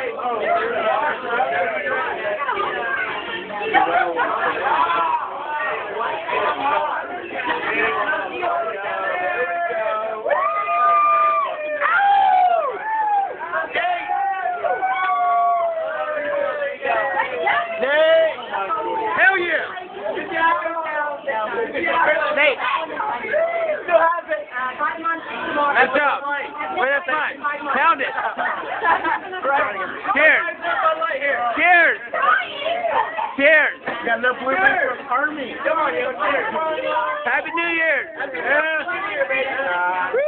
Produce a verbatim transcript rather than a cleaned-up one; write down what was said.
Hell yeah! Nate! Still has it. That's up. Wait, that's fine. Pound it. Cheers. Cheers. Cheers. Got enough women for an army. Come on, yo, cheers. Happy New Year. Happy New Year, baby.